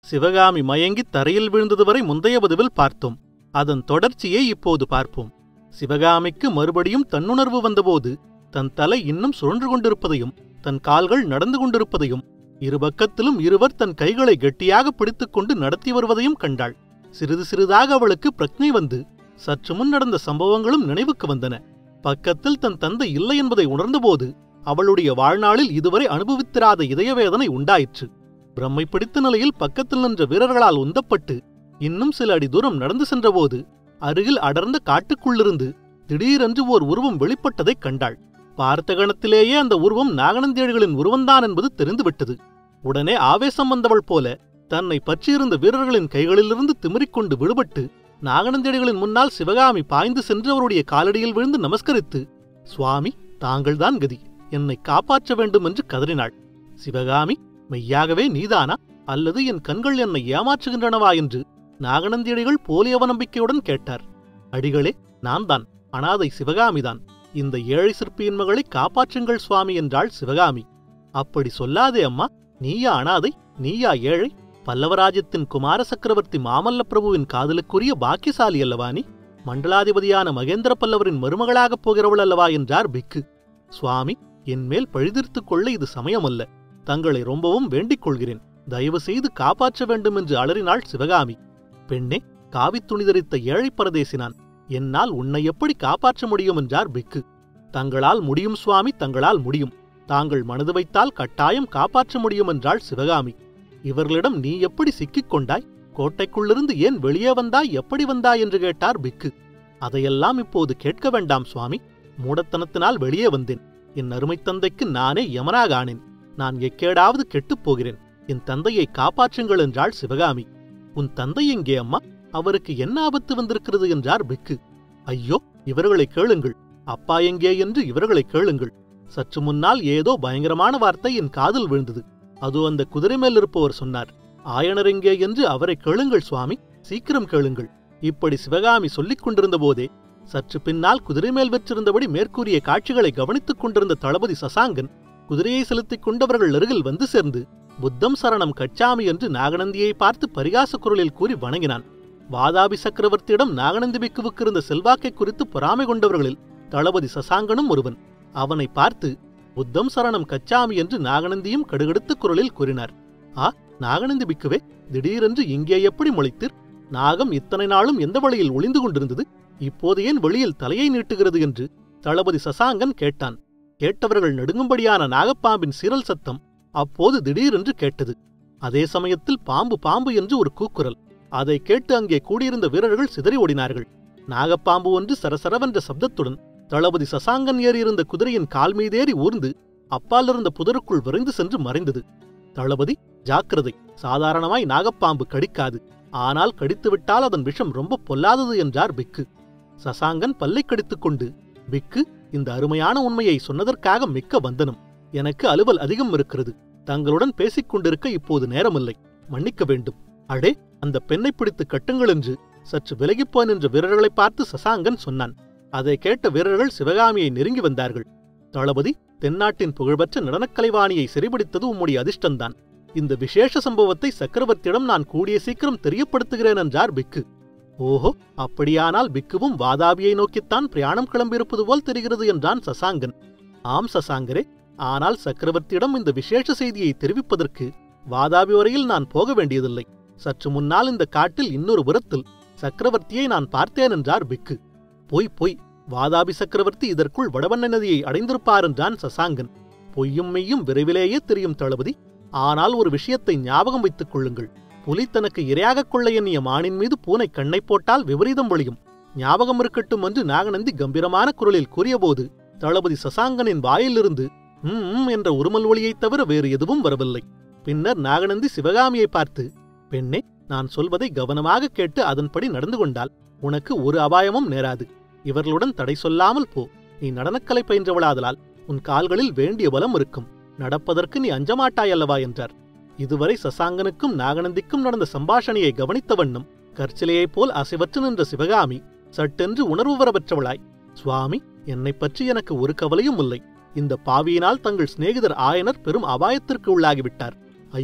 சிவகாமி மயங்கி தரையில் விழுந்தது வரை முந்தைய பதிவில் பார்த்தோம். அதன் தொடர்ச்சியை இப்போது பார்ப்போம். சிவகாமிக்கு மறுபடியும் தன்னுணர்வு வந்தபோது தன் தலை இன்னும் சுழன்று கொண்டிருப்பதையும் தன் கால்கள் நடந்து கொண்டிருப்பதையும் இருபக்கத்திலும் இருவர் தன் கைகளை கெட்டியாக பிடித்துக்கொண்டு நடத்தி வருவதையும் கண்டாள். சிறிது சிறிதாக அவளுக்கு பிரக்ஞை வந்து சற்று முன் நடந்த சம்பவங்களும் நினைவுக்கு வந்தன. பக்கத்தில் தன் தந்தை இல்லை என்பதை உணர்ந்தபோது அவளுடைய வாழ்நாளில் இதுவரை அனுபவித்திராத இதயவேதனை உண்டாயிற்று. பிரம்மை பிடித்த நிலையில் பக்கத்தில் நின்ற வீரர்களால் உந்தப்பட்டு இன்னும் சில அடி தூரம் நடந்து சென்றபோது அருகில் அடர்ந்த காட்டுக்குள்ளிருந்து திடீரென்று ஓர் உருவம் வெளிப்பட்டதைக் கண்டாள். பார்த்த கணத்திலேயே அந்த உருவம் நாகநந்தியடிகளின் உருவந்தான் என்பது தெரிந்துவிட்டது. உடனே ஆவேசம் வந்தவள் போல தன்னை பற்றியிருந்த வீரர்களின் கைகளிலிருந்து திமிரிக்கொண்டு விடுபட்டு நாகநந்தியடிகளின் முன்னால் சிவகாமி பாய்ந்து சென்று அவருடைய காலடியில் விழுந்து நமஸ்கரித்து, சுவாமி, தாங்கள்தான் கதி, என்னை காப்பாற்ற வேண்டும் என்று கதறினாள். சிவகாமி, மெய்யாகவே நீதானா அல்லது என் கண்கள் என்னை ஏமாற்றுகின்றனவா என்று நாகநந்தியடிகள் போலி அவநம்பிக்கையுடன் கேட்டார். அடிகளே, நான் தான், அனாதை சிவகாமிதான். இந்த ஏழை சிற்பியின் மகளை காப்பாற்றுங்கள் சுவாமி என்றாள் சிவகாமி. அப்படி சொல்லாதே அம்மா, நீயா அனாதை, நீயா ஏழை? பல்லவராஜ்யத்தின் குமார சக்கரவர்த்தி மாமல்ல பிரபுவின் காதலுக்குரிய பாக்கியசாலி அல்லவா நீ? மண்டலாதிபதியான மகேந்திர பல்லவரின் மருமகளாகப் போகிறவள் அல்லவா என்றார் பிக்கு. சுவாமி, என்மேல் பழிதீர்த்துக் கொள்ள இது சமயமல்ல. தங்களை ரொம்பவும் வேண்டிக் கொள்கிறேன், தயவு செய்து காப்பாற்ற வேண்டும் என்று அலறினாள் சிவகாமி. பெண்ணே, காவித் துணி தரித்த ஏழை பரதேசினான், என்னால் உன்னை எப்படி காப்பாற்ற முடியும் என்றார் பிக்கு. தங்களால் முடியும் சுவாமி, தங்களால் முடியும். தாங்கள் மனது வைத்தால் கட்டாயம் காப்பாற்ற முடியும் என்றாள் சிவகாமி. இவர்களிடம் நீ எப்படி சிக்கிக் கொண்டாய்? கோட்டைக்குள்ளிருந்து ஏன் வெளியே வந்தாய், எப்படி வந்தாய் என்று கேட்டார் பிக்கு. அதையெல்லாம் இப்போது கேட்க வேண்டாம் சுவாமி. மூடத்தனத்தினால் வெளியே வந்தேன். என் அருமைத் தந்தைக்கு நானே யமனாக ஆனேன். நான் எக்கேடாவது கெட்டுப் போகிறேன். என் தந்தையை காப்பாற்றுங்கள் என்றாள் சிவகாமி. உன் தந்தை எங்கே அம்மா? அவருக்கு என்ன ஆபத்து வந்திருக்கிறது என்றார் பிக்கு. ஐயோ, இவர்களை கேளுங்கள். அப்பா எங்கே என்று இவர்களை கேளுங்கள். சற்று முன்னால் ஏதோ பயங்கரமான வார்த்தை என் காதில் விழுந்தது. அது அந்த குதிரை மேல் இருப்பவர் சொன்னார். ஆயனர் எங்கே என்று அவரை கேளுங்கள் சுவாமி, சீக்கிரம் கேளுங்கள். இப்படி சிவகாமி சொல்லிக் கொண்டிருந்த போதே சற்று பின்னால் குதிரை மேல் வெற்றிருந்தபடி மேற்கூறிய காட்சிகளை கவனித்துக் கொண்டிருந்த தளபதி சசாங்கன் குதிரையை செலுத்திக் கொண்டவர்கள் அருகில் வந்து சேர்ந்து புத்தம் சரணம் கச்சாமி என்று நாகநந்தியை பார்த்து பரிகாச குரலில் கூறி வணங்கினான். வாதாபி சக்கரவர்த்தியிடம் நாகநந்தி பிக்குவுக்கு இருந்த செல்வாக்கை குறித்து பொறாமை கொண்டவர்களில் தளபதி சசாங்கனும் ஒருவன். அவனை பார்த்து புத்தம் சரணம் கச்சாமி என்று நாகநந்தியும் கடுகடுத்த குரலில் கூறினார். ஆ, நாகநந்தி பிக்குவே, திடீரென்று இங்கே எப்படி முளைத்தீர்? நாகம் இத்தனை நாளும் எந்த வழியில் ஒளிந்து கொண்டிருந்தது? இப்போது ஏன் வெளியில் தலையை நீட்டுகிறது என்று தளபதி சசாங்கன் கேட்டான். கேட்டவர்கள் நடுங்கும்படியான நாகப்பாம்பின் சீரல் சத்தம் அப்போது திடீரென்று கேட்டது. அதே சமயத்தில் பாம்பு பாம்பு என்று ஒரு கூக்குரல். அதை கேட்டு அங்கே கூடியிருந்த வீரர்கள் சிதறி ஓடினார்கள். நாகப்பாம்பு ஒன்று சரசரவென்ற சப்தத்துடன் தளபதி சசாங்கன் ஏறியிருந்த குதிரையின் கால் மீதேறி ஊர்ந்து அப்பாலிருந்த புதருக்குள் விரைந்து சென்று மறைந்தது. தளபதி, ஜாக்கிரதை, சாதாரணமாய் நாகப்பாம்பு கடிக்காது. ஆனால் கடித்துவிட்டால் அதன் விஷம் ரொம்ப பொல்லாதது என்றார் பிக்கு. சசாங்கன் பல்லை கடித்துக்கொண்டு, பிக்கு, இந்த அருமையான உண்மையை சொன்னதற்காக மிக்க வந்தனம். எனக்கு அலுவல் அதிகம் இருக்கிறது. தங்களுடன் பேசிக் கொண்டிருக்க இப்போது நேரமில்லை, மன்னிக்க வேண்டும். அடே, அந்த பெண்ணை பிடித்து கட்டுங்கள் என்று சற்று விலகிப்போ நின்ற வீரர்களை பார்த்து சசாங்கன் சொன்னான். அதை கேட்ட வீரர்கள் சிவகாமியை நெருங்கி வந்தார்கள். தளபதி, தென்னாட்டின் புகழ்பெற்ற நடனக்கலைவாணியை சிறைபிடித்தது உம்முடைய அதிர்ஷ்டந்தான். இந்த விசேஷ சம்பவத்தை சக்கரவர்த்தியிடம் நான் கூடிய சீக்கிரம் தெரியப்படுத்துகிறேன் என்றார் பிக்கு. ஓஹோ, அப்படியானால் பிக்குவும் வாதாபியை நோக்கித்தான் பிரயாணம் கிளம்பியிருப்பது போல் தெரிகிறது என்றான் சசாங்கன். ஆம் சசாங்கரே, ஆனால் சக்கரவர்த்தியிடம் இந்த விசேஷ செய்தியை தெரிவிப்பதற்கு வாதாபி வரையில் நான் போக வேண்டியதில்லை. சற்று முன்னால் இந்த காட்டில் இன்னொரு புறத்தில் சக்கரவர்த்தியை நான் பார்த்தேன் என்றார் பிக்கு. பொய் பொய், வாதாபி சக்கரவர்த்தி இதற்குள் வடவண்ண நதியை அடைந்திருப்பார் என்றான் சசாங்கன். பொய்யும் மெய்யும் விரைவிலேயே தெரியும் தளபதி. ஆனால் ஒரு விஷயத்தை ஞாபகம் வைத்துக் கொள்ளுங்கள். புலி தனக்கு இரையாகக் கொள்ள எண்ணிய மானின் மீது பூனை கண்ணை போட்டால் விபரீதம் ஒழியும். ஞாபகம் இருக்கட்டும் என்று நாகநந்தி கம்பீரமான குரலில் கூறியபோது தளபதி சசாங்கனின் வாயிலிருந்து என்ற உருமல் ஒளியைத் தவிர வேறு எதுவும் வரவில்லை. பின்னர் நாகநந்தி சிவகாமியை பார்த்து, பெண்ணே, நான் சொல்வதை கவனமாக கேட்டு அதன்படி நடந்து கொண்டால் உனக்கு ஒரு அபாயமும் நேராது. இவர்களுடன் தடை சொல்லாமல் போ. நீ நடனக்கலை பயின்றவளாதலால் உன் கால்களில் வேண்டிய பலம் இருக்கும். நடப்பதற்கு நீ அஞ்சமாட்டாயல்லவா என்றார். இதுவரை சசாங்கனுக்கும் நாகநந்திக்கும் நடந்த சம்பாஷணையை கவனித்த வண்ணம் கற்சிலையைப் போல் அசைவற்று நின்ற சிவகாமி சட்டென்று உணர்வு வரப்பெற்றவளாய், சுவாமி, என்னை பற்றி எனக்கு ஒரு கவலையும் இல்லை. இந்த பாவியினால் தங்கள் சிநேகிதர் ஆயனர் பெரும் அபாயத்திற்கு உள்ளாகிவிட்டார். ஐயோ,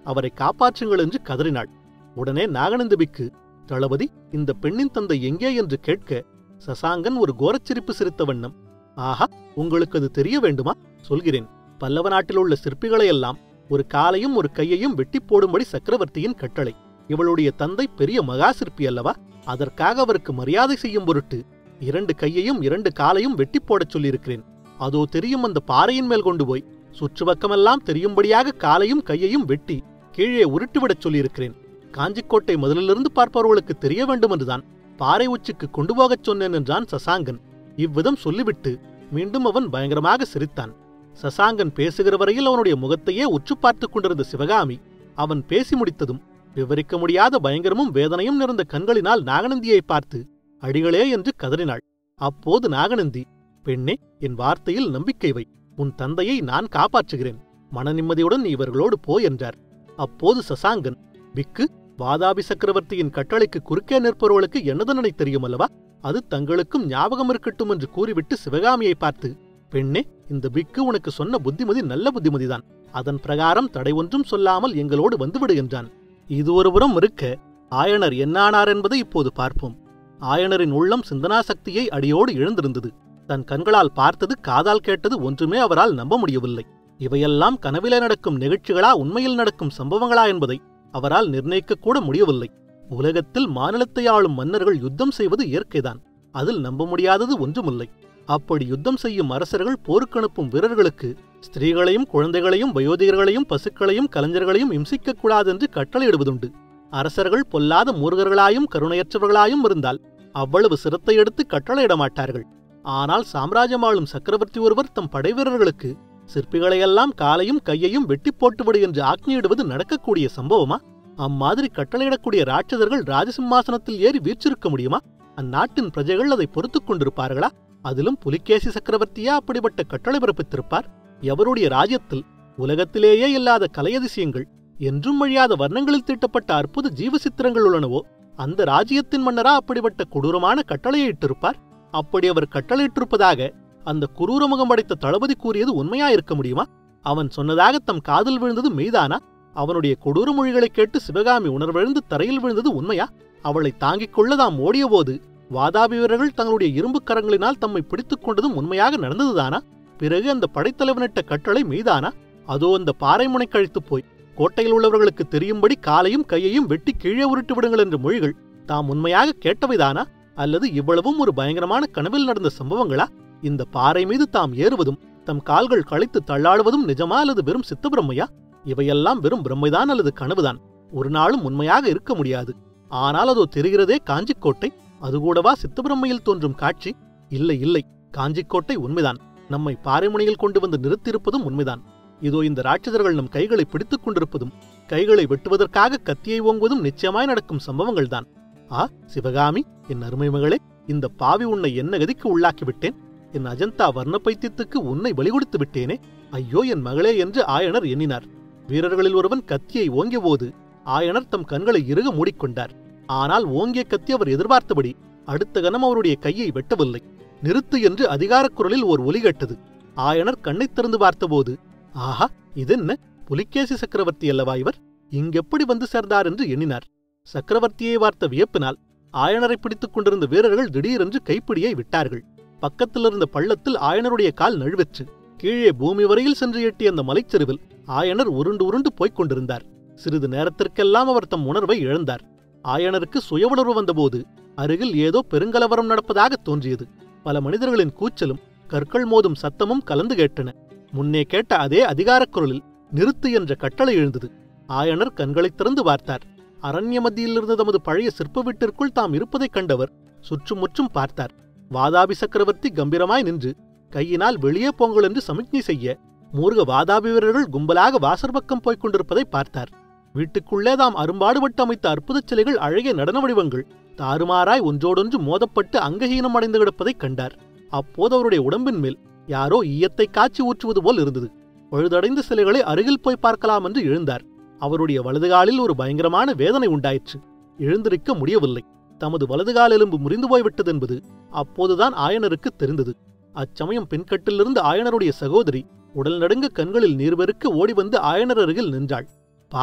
அவரை காப்பாற்றுங்கள் என்று கதறினாள். உடனே நாகநந்தி பிக்கு, தளபதி, இந்த பெண்ணின் தந்தை எங்கே என்று கேட்க சசாங்கன் ஒரு கோரச்சிரிப்பு சிரித்த வண்ணம், ஆஹா, உங்களுக்கு அது தெரிய வேண்டுமா? சொல்கிறேன். பல்லவ நாட்டில் உள்ள சிற்பிகளையெல்லாம் ஒரு காலையும் ஒரு கையையும் வெட்டி போடும்படி சக்கரவர்த்தியின் கட்டளை. இவளுடைய தந்தை பெரிய மகா சிற்பி அல்லவா? அதற்காக அவருக்கு மரியாதை செய்யும் பொருட்டு 2 கையையும் 2 காலையும் வெட்டி போடச் சொல்லியிருக்கிறேன். அதோ தெரியும் அந்த பாறையின் மேல் கொண்டு போய் சுற்றுப்பக்கமெல்லாம் தெரியும்படியாக காலையும் கையையும் வெட்டி கீழே உருட்டிவிடச் சொல்லியிருக்கிறேன். காஞ்சிக்கோட்டை முதலிலிருந்து பார்ப்பவர்களுக்கு தெரிய வேண்டுமென்றுதான் பாறை உச்சிக்கு கொண்டு போகச் சொன்னேன் என்றான் சசாங்கன். இவ்விதம் சொல்லிவிட்டு மீண்டும் அவன் பயங்கரமாக சிரித்தான். சசாங்கன் பேசுகிற வரையில் அவனுடைய முகத்தையே உற்று பார்த்துக் கொண்டிருந்த சிவகாமி அவன் பேசி முடித்ததும் விவரிக்க முடியாத பயங்கரமும் வேதனையும் நிறைந்த கண்களினால் நாகநந்தியை பார்த்து அடிகளே என்று கதறினாள். அப்போது நாகநந்தி, பெண்ணே, என் வார்த்தையில் நம்பிக்கை வை. உன் தந்தையை நான் காப்பாற்றுகிறேன். மன நிம்மதியுடன் நீ இவர்களோடு போ என்றார். அப்போது சசாங்கன், பிக்கு, வாதாபி சக்கரவர்த்தியின் கட்டளைக்கு குறுக்கே நிற்பவர்களுக்கு என்ன தண்டனை தெரியும் அல்லவா? அது தங்களுக்கும் ஞாபகம் இருக்கட்டும் என்று கூறிவிட்டு சிவகாமியை பார்த்து, பெண்ணே, இந்த பிக்கு உனக்கு சொன்ன புத்திமதி நல்ல புத்திமதிதான். அதன் பிரகாரம் தடை ஒன்றும் சொல்லாமல் எங்களோடு வந்துவிடு என்றான். இது ஒருபுறம் இருக்க ஆயனர் என்னானார் என்பதை இப்போது பார்ப்போம். ஆயனரின் உள்ளம் சிந்தனா சக்தியை அடியோடு இழந்திருந்தது. தன் கண்களால் பார்த்தது, காதால் கேட்டது ஒன்றுமே அவரால் நம்ப முடியவில்லை. இவையெல்லாம் கனவிலே நடக்கும் நிகழ்ச்சிகளா, உண்மையில் நடக்கும் சம்பவங்களா என்பதை அவரால் நிர்ணயிக்கக்கூட முடியவில்லை. உலகத்தில் மாநிலத்தை ஆளும் மன்னர்கள் யுத்தம் செய்வது இயற்கைதான். அதில் நம்ப முடியாதது ஒன்றுமில்லை. அப்படி யுத்தம் செய்யும் அரசர்கள் போருக்கனுப்பும் வீரர்களுக்கு ஸ்திரீகளையும் குழந்தைகளையும் வயோதிகர்களையும் பசுக்களையும் கலைஞர்களையும் இம்சிக்கக்கூடாதென்று கட்டளையிடுவதுண்டு. அரசர்கள் பொல்லாத மூர்கர்களாயும் கருணையற்றவர்களாயும் இருந்தால் அவ்வளவு சிரத்தை எடுத்து கட்டளையிட மாட்டார்கள். ஆனால் சாம்ராஜ்யமாளும் சக்கரவர்த்தி ஒருவர் தம் படைவீரர்களுக்கு சிற்பிகளையெல்லாம் காலையும் கையையும் வெட்டி போட்டுவிடு என்று ஆக்ஞையிடுவது நடக்கக்கூடிய சம்பவமா? அம்மாதிரி கட்டளையிடக்கூடிய ராட்சதர்கள் ராஜசிம்மாசனத்தில் ஏறி வீற்றிருக்க முடியுமா? அந்நாட்டின் பிரஜைகள் அதை பொறுத்துக் கொண்டிருப்பார்களா? அதிலும் புலிகேசி சக்கரவர்த்தியா அப்படிப்பட்ட கட்டளை பிறப்பித்திருப்பார்? எவருடைய ராஜ்யத்தில் உலகத்திலேயே இல்லாத கலையதிசயங்கள், என்றும் அழியாத வர்ணங்களில் தீட்டப்பட்ட அற்புத ஜீவசித்திரங்கள் உள்ளனவோ, அந்த ராஜ்யத்தின் மன்னரா அப்படிப்பட்ட கொடூரமான கட்டளையை இட்டிருப்பார்? அப்படி அவர் கட்டளையிட்டிருப்பதாக அந்த குரூரமுகம் படைத்த தளபதி கூறியது உண்மையாயிருக்க முடியுமா? அவன் சொன்னதாக தம் காதில் விழுந்தது மெய்தானா? அவனுடைய கொடூர மொழிகளை கேட்டு சிவகாமி உணர்வெழுந்து தரையில் விழுந்தது உண்மையா? அவளை தாங்கிக் கொள்ள தாம் ஓடியபோது வாதாபி வீரர்கள் தங்களுடைய இரும்பு கரங்களினால் தம்மை பிடித்துக் கொண்டதும் உண்மையாக நடந்ததுதானா? பிறகு அந்த படைத்தலைவனிட்ட கட்டளை மெய்தானா? அதோ அந்த பாறை முனை கழித்து போய் கோட்டையில் உள்ளவர்களுக்கு தெரியும்படி காலையும் கையையும் வெட்டி கீழே உருட்டு விடுங்கள் என்ற மொழிகள் தாம் உண்மையாக கேட்டவைதானா? அல்லது இவ்வளவும் ஒரு பயங்கரமான கனவில் நடந்த சம்பவங்களா? இந்த பாறை மீது தாம் ஏறுவதும் தம் கால்கள் கழித்து தள்ளாடுவதும் நிஜமா அல்லது வெறும் சித்தபிரம்மையா? இவையெல்லாம் வெறும் பிரம்மைதான் அல்லது கனவுதான். ஒரு நாளும் உண்மையாக இருக்க முடியாது. ஆனால் அதோ தெரிகிறதே காஞ்சிக்கோட்டை, அதுகூடவா சித்தபிரம்மையில் தோன்றும் காட்சி? இல்லை இல்லை, காஞ்சிக்கோட்டை உண்மைதான். நம்மை பாறைமுனையில் கொண்டு வந்து நிறுத்தியிருப்பதும் உண்மைதான். இதோ இந்த ராட்சதர்கள் நம் கைகளை பிடித்துக் கொண்டிருப்பதும் கைகளை வெட்டுவதற்காக கத்தியை ஓங்குவதும் நிச்சயமாய் நடக்கும் சம்பவங்கள்தான். ஆ சிவகாமி, என் அருமை மகளே, இந்த பாவி உன்னை என்ன கதிக்கு உள்ளாக்கிவிட்டேன்? என் அஜந்தா வர்ண பைத்தியத்துக்கு உன்னை பலிகொடுத்து விட்டேனே. ஐயோ என் மகளே என்று ஆயனர் எண்ணினார். வீரர்களில் ஒருவன் கத்தியை ஓங்கிய போது ஆயனர் தம் கண்களை இறுக மூடிக்கொண்டார். ஆனால் ஓங்கிய கத்தி அவர் எதிர்பார்த்தபடி அடுத்த கணம் அவருடைய கையை வெட்டவில்லை. நிறுத்து என்று அதிகாரக் குரலில் ஓர் ஒலி கேட்டது. ஆயனர் கண்ணை திறந்து பார்த்தபோது, ஆஹா, இதென்ன? புலிகேசி சக்கரவர்த்தி அல்லவா இவர்? இங்கெப்படி வந்து சேர்ந்தார் என்று எண்ணினார். சக்கரவர்த்தியை பார்த்த வியப்பினால் ஆயனரை பிடித்துக் கொண்டிருந்த வீரர்கள் திடீரென்று கைப்பிடியை விட்டார்கள். பக்கத்திலிருந்த பள்ளத்தில் ஆயனருடைய கால் நழுவெற்று கீழே பூமி வரையில் சென்று எட்டிய அந்த மலைச்சரிவில் ஆயனர் உருண்டு உருண்டு போய்க் கொண்டிருந்தார். சிறிது நேரத்திற்கெல்லாம் அவர் தம் உணர்வை இழந்தார். ஆயனருக்கு சுய உணர்வு வந்தபோது அருகில் ஏதோ பெருங்கலவரம் நடப்பதாக தோன்றியது. பல மனிதர்களின் கூச்சலும் கற்கள் மோதும் சத்தமும் கலந்து கேட்டன. முன்னே கேட்ட அதே அதிகாரக் குரலில் நிறுத்து என்ற கட்டளை எழுந்தது. ஆயனர் கண்களைத் திறந்து பார்த்தார். அரண்ய மத்தியில் இருந்த தமது பழைய சிற்ப வீட்டிற்குள் தாம் இருப்பதைக் கண்டவர் சுற்றுமுற்றும் பார்த்தார். வாதாபி சக்கரவர்த்தி கம்பீரமாய் நின்று கையினால் வெளியே போங்கள் என்று சமிக்ஞை செய்ய மூர்க வாதாபி வீரர்கள் கும்பலாக வாசற்பக்கம் போய்க் கொண்டிருப்பதை பார்த்தார். வீட்டுக்குள்ளே தாம் அரும்பாடுபட்டு அமைத்த அற்புதச் சிலைகள், அழகிய நடன வடிவங்கள் தாறுமாறாய் ஒன்றோடொன்று மோதப்பட்டு அங்கஹீனம் அடைந்து கிடப்பதைக் கண்டார். அப்போது அவருடைய உடம்பின் மேல் யாரோ ஈயத்தை காய்ச்சி ஊற்றுவது போல் இருந்தது. பழுதடைந்த சிலைகளை அருகில் போய் பார்க்கலாம் என்று எழுந்தார். அவருடைய வலதுகாலில் ஒரு பயங்கரமான வேதனை உண்டாயிற்று. எழுந்திருக்க முடியவில்லை. தமது வலதுகால் எலும்பு முறிந்து போய்விட்டது என்பது அப்போதுதான் ஆயனருக்கு தெரிந்தது. அச்சமயம் பின்கட்டிலிருந்து ஆயனருடைய சகோதரி உடல் நடுங்க கண்களில் நீர் பெருக்க ஓடி வந்து ஆயனர் அருகில் நின்றாள். பாவம்,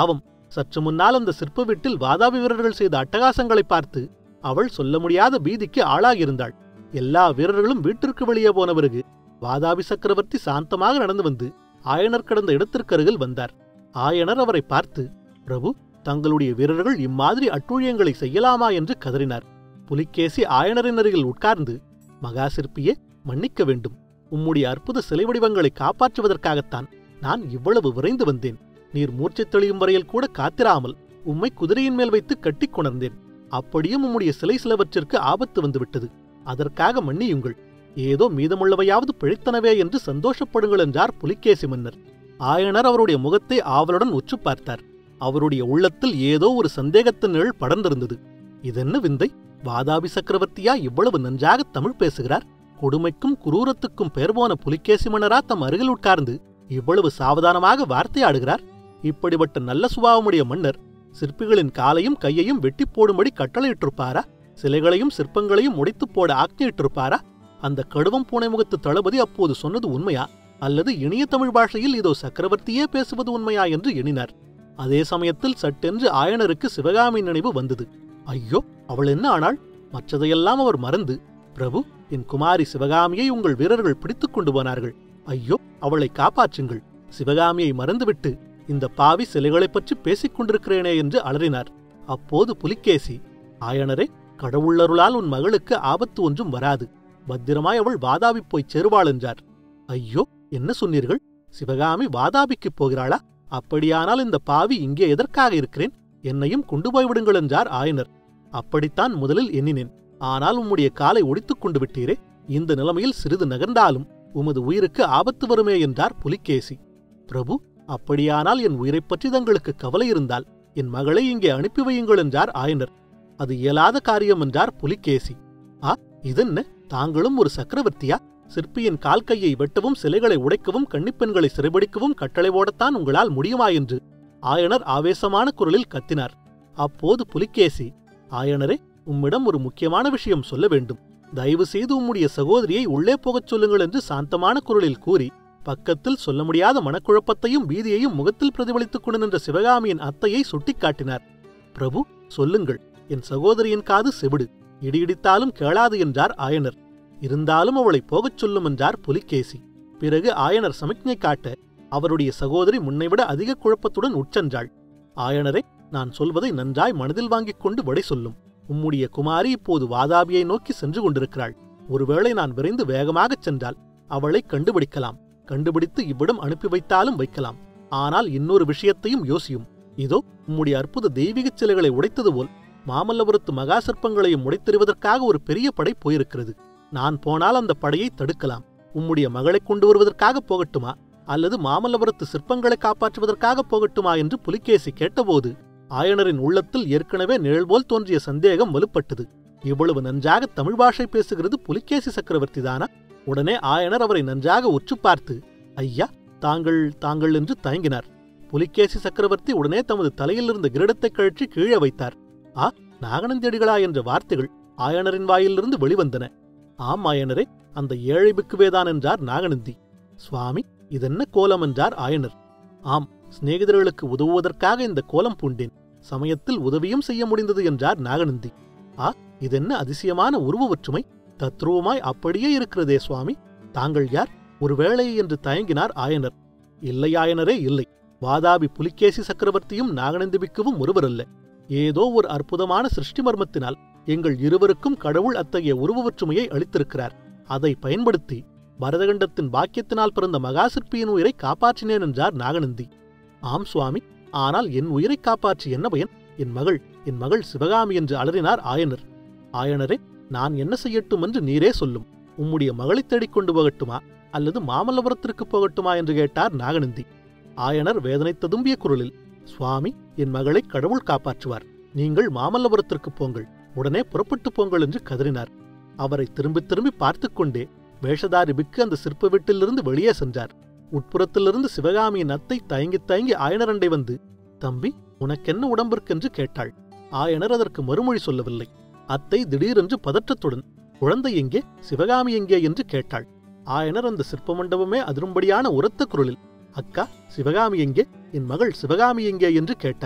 சற்று முன்னால் அந்த சிற்ப வீட்டில் வாதாபி வீரர்கள் செய்த அட்டகாசங்களை பார்த்து அவள் சொல்ல முடியாத பீதிக்கு ஆளாகியிருந்தாள். எல்லா வீரர்களும் வீட்டிற்கு வெளியே போன பிறகு வாதாபி சக்கரவர்த்தி சாந்தமாக நடந்து வந்து ஆயனர் கடந்த இடத்திற்கருகில் வந்தார். ஆயனர் அவரை பார்த்து, பிரபு, தங்களுடைய வீரர்கள் இம்மாதிரி அட்டூழியங்களை செய்யலாமா என்று கதறினார். புலிகேசி ஆயனரின் அருகில் உட்கார்ந்து, மகா சிற்பியே, மன்னிக்க வேண்டும். உம்முடைய அற்புத சிலை வடிவங்களை காப்பாற்றுவதற்காகத்தான் நான் இவ்வளவு விரைந்து வந்தேன். நீர் மூர்ச்சை தெளியும் வரையில் கூட காத்திராமல் உம்மை குதிரையின் மேல் வைத்து கட்டி கொணர்ந்தேன். அப்படியும் உம்முடைய சிலை சிலவற்றிற்கு ஆபத்து வந்துவிட்டது. அதற்காக மன்னியுங்கள். ஏதோ மீதமுள்ளவையாவது பிழைத்தனவே என்று சந்தோஷப்படுங்கள் என்றார் புலிகேசி மன்னர். ஆயனர் அவருடைய முகத்தை ஆவலுடன் உற்று பார்த்தார். அவருடைய உள்ளத்தில் ஏதோ ஒரு சந்தேகத்தின் நிழல் படர்ந்திருந்தது. இதென்ன விந்தை? வாதாபி சக்கரவர்த்தியா இவ்வளவு நன்றாக தமிழ் பேசுகிறார்? கொடுமைக்கும் குரூரத்துக்கும் பெயர் போன புலிகேசி மன்னரா தம் அருகில் உட்கார்ந்து இவ்வளவு சாவதானமாக வார்த்தையாடுகிறார்? இப்படிப்பட்ட நல்ல சுபாவமுடைய மன்னர் சிற்பிகளின் காலையும் கையையும் வெட்டி போடும்படி கட்டளையிட்டிருப்பாரா? சிலைகளையும் சிற்பங்களையும் உடைத்துப் போட ஆக்ஞையிட்டிருப்பாரா? அந்த கடுவம் பூனை முகத்து தளபதி அப்போது சொன்னது உண்மையா, அல்லது இனிய தமிழ் பாஷையில் இதோ சக்கரவர்த்தியே பேசுவது உண்மையா என்று எண்ணினார். அதே சமயத்தில் சட்டென்று ஆயனருக்கு சிவகாமி நினைவு வந்தது. ஐயோ, அவள் என்ன ஆனாள்? மற்றதையெல்லாம் அவர் மறந்து, பிரபு, என் குமாரி சிவகாமியை உங்கள் வீரர்கள் பிடித்துக் கொண்டு போனார்கள். ஐயோ, அவளை காப்பாற்றுங்கள். சிவகாமியை மறந்துவிட்டு இந்த பாவி சிலைகளைப் பற்றி பேசிக் கொண்டிருக்கிறேனே என்று அலறினார். அப்போது புலிகேசி, ஆயனரே, கடவுளருளால் உன் மகளுக்கு ஆபத்து ஒன்றும் வராது. பத்திரமாய் அவள் வாதாபி போய்ச் சேருவாள் என்றார். ஐயோ, என்ன சொன்னீர்கள்? சிவகாமி வாதாபிக்குப் போகிறாளா? அப்படியானால் இந்த பாவி இங்கே எதற்காக இருக்கிறேன்? என்னையும் கொண்டு போய்விடுங்கள் என்றார் ஆயனர். அப்படித்தான் முதலில் எண்ணினேன். ஆனால் உம்முடைய காலை ஒடித்துக் கொண்டு விட்டீரே. இந்த நிலைமையில் சிறிது நகர்ந்தாலும் உமது உயிருக்கு ஆபத்து வருமே என்றார் புலிகேசி. பிரபு, அப்படியானால் என் உயிரைப் பற்றி தங்களுக்கு கவலை இருந்தால் என் மகளை இங்கே அனுப்பி வையுங்கள் என்றார் ஆயனர். அது இயலாத காரியம் என்றார் புலிகேசி. ஆ, இதென்ன? தாங்களும் ஒரு சக்கரவர்த்தியா? சிற்பியின் கால் கையை வெட்டவும் சிலைகளை உடைக்கவும் கன்னிப்பெண்களை சிறைபிடிக்கவும் கட்டளை ஓடத்தான் உங்களால் முடியுமா என்று ஆயனர் ஆவேசமான குரலில் கத்தினார். அப்போது புலிகேசி, ஆயனரே, உம்மிடம் ஒரு முக்கியமான விஷயம் சொல்ல வேண்டும். தயவு செய்து உம்முடைய சகோதரியை உள்ளே போகச் சொல்லுங்கள் என்று சாந்தமான குரலில் கூறி பக்கத்தில் சொல்ல முடியாத மனக்குழப்பத்தையும் பீதியையும் முகத்தில் பிரதிபலித்துக் கொண்டு நின்ற சிவகாமியின் அத்தையை சுட்டிக்காட்டினார். பிரபு, சொல்லுங்கள். என் சகோதரியின் காது செவிடு, இடியிடித்தாலும் கேளாது என்றார் ஆயனர். இருந்தாலும் அவளை போகச் சொல்லும் என்றார் புலிகேசி. பிறகு ஆயனர் சமிக்ஞை காட்ட அவருடைய சகோதரி முன்னைவிட அதிக குழப்பத்துடன் உட்சென்றாள். ஆயனரே, நான் சொல்வதை நன்றாய் மனதில் வாங்கிக் கொண்டு வடை சொல்லும். உம்முடைய குமாரி இப்போது வாதாபியை நோக்கி சென்று கொண்டிருக்கிறாள். ஒருவேளை நான் விரைந்து வேகமாகச் சென்றால் அவளை கண்டுபிடிக்கலாம். கண்டுபிடித்து இவ்விடம் அனுப்பி வைத்தாலும் வைக்கலாம். ஆனால் இன்னொரு விஷயத்தையும் யோசியும். இதோ உம்முடைய அற்புத தெய்வீகச் சிலைகளை உடைத்தது போல் மாமல்லபுரத்து மகா சிற்பங்களையும் உடைத்தெறிவதற்காக ஒரு பெரிய படை போயிருக்கிறது. நான் போனால் அந்த படையை தடுக்கலாம். உம்முடைய மகளை கொண்டு வருவதற்காக போகட்டுமா, அல்லது மாமல்லபுரத்து சிற்பங்களை காப்பாற்றுவதற்காக போகட்டுமா என்று புலிகேசி கேட்டபோது ஆயனரின் உள்ளத்தில் ஏற்கனவே நிழல் போல் தோன்றிய சந்தேகம் வலுப்பட்டது. இவ்வளவு நன்றாக தமிழ் பாஷை பேசுகிறது புலிகேசி சக்கரவர்த்தி தானா? உடனே ஆயனர் அவரை நன்றாக உற்று பார்த்து, ஐயா, தாங்கள் என்று தயங்கினார். புலிகேசி சக்கரவர்த்தி உடனே தமது தலையிலிருந்த கிரீடத்தை கழற்றி கீழே வைத்தார். ஆ, நாகநந்தியடிகளா என்ற வார்த்தைகள் ஆயனரின் வாயிலிருந்து வெளிவந்தன. ஆம் ஆயனரே, அந்த ஏழை பிக்குவேதான் என்றார் நாகநந்தி. சுவாமி, இதென்ன கோலம் என்றார் ஆயனர். ஆம், சிநேகிதர்களுக்கு உதவுவதற்காக இந்த கோலம் பூண்டேன். சமயத்தில் உதவியும் செய்ய முடிந்தது என்றார் நாகநந்தி. ஆ, இதென்ன அதிசயமான உருவ ஒற்றுமை! தத்ரூபமாய் அப்படியே இருக்கிறதே சுவாமி. தாங்கள் யார்? ஒருவேளை என்று தயங்கினார் ஆயனர். இல்லை ஆயனரே, இல்லை. வாதாபி புலிகேசி சக்கரவர்த்தியும் நாகநந்தி பிக்குவும் ஒருவரல்ல. ஏதோ ஒரு அற்புதமான சிருஷ்டி மர்மத்தினால் எங்கள் இருவருக்கும் கடவுள் அத்தகைய உருவ ஒற்றுமையை அளித்திருக்கிறார். அதை பயன்படுத்தி பரதகண்டத்தின் பாக்கியத்தினால் பிறந்த மகா சிற்பியின் உயிரை காப்பாற்றினேன் என்றார் நாகநந்தி. ஆம் சுவாமி, ஆனால் என் உயிரை காப்பாற்றி என்ன பயன்? என் மகள் சிவகாமி என்று அலறினார் ஆயனர். ஆயனரே, நான் என்ன செய்யட்டும் என்று நீரே சொல்லும். உம்முடைய மகளை தேடிக்கொண்டு போகட்டுமா, அல்லது மாமல்லபுரத்திற்கு போகட்டுமா என்று கேட்டார் நாகநந்தி. ஆயனர் வேதனை ததும்பிய குரலில், சுவாமி, என் மகளை கடவுள் காப்பாற்றுவார். நீங்கள் மாமல்லபுரத்திற்கு போங்கள், உடனே புறப்பட்டு போங்கள் என்று கதறினார். அவரை திரும்பி திரும்பி பார்த்து கொண்டே வேஷதாரி பிக்கு அந்த சிற்ப வீட்டிலிருந்து வெளியே சென்றார். உட்புறத்திலிருந்து சிவகாமியின் அத்தை தயங்கி தயங்கி ஆயனரண்டை வந்து, தம்பி, உனக்கென்ன உடம்பிற்கென்று கேட்டாள். ஆயனர் அதற்கு மறுமொழி சொல்லவில்லை. அத்தை திடீரென்று பதற்றத்துடன், குழந்தை எங்கே, சிவகாமி எங்கே என்று கேட்டாள். ஆயனர் அந்த சிற்ப மண்டபமே அதிரும்படியான உரத்த குரலில், அக்கா, சிவகாமி எங்கே, என் மகள் சிவகாமி எங்கே என்று கேட்டார்.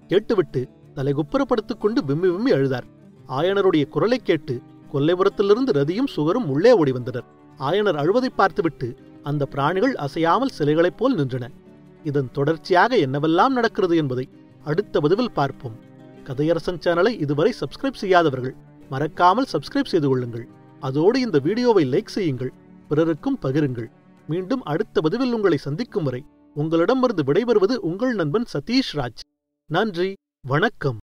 கேட்டுவிட்டு தலைகுப்புறப்படுத்திக் கொண்டு விம்மி விம்மி அழுதார். ஆயனருடைய குரலைக் கேட்டு கொல்லைப்புறத்திலிருந்து ரதியும் சுகரும் உள்ளே ஓடி வந்தனர். ஆயனர் அழுவதை பார்த்துவிட்டு அந்த பிராணிகள் அசையாமல் சிலைகளைப் போல் நின்றன. இதன் தொடர்ச்சியாக என்னவெல்லாம் நடக்கிறது என்பதை அடுத்த பதிவில் பார்ப்போம். கதையரசன் சேனலை இதுவரை சப்ஸ்கிரைப் செய்யாதவர்கள் மறக்காமல் சப்ஸ்கிரைப் செய்து கொள்ளுங்கள். அதோடு இந்த வீடியோவை லைக் செய்யுங்கள், பிறருக்கும் பகிருங்கள். மீண்டும் அடுத்த பதிவில் உங்களை சந்திக்கும் வரை உங்களிடமிருந்து விடைபெறுவது உங்கள் நண்பன் சதீஷ் ராஜ். நன்றி, வணக்கம்.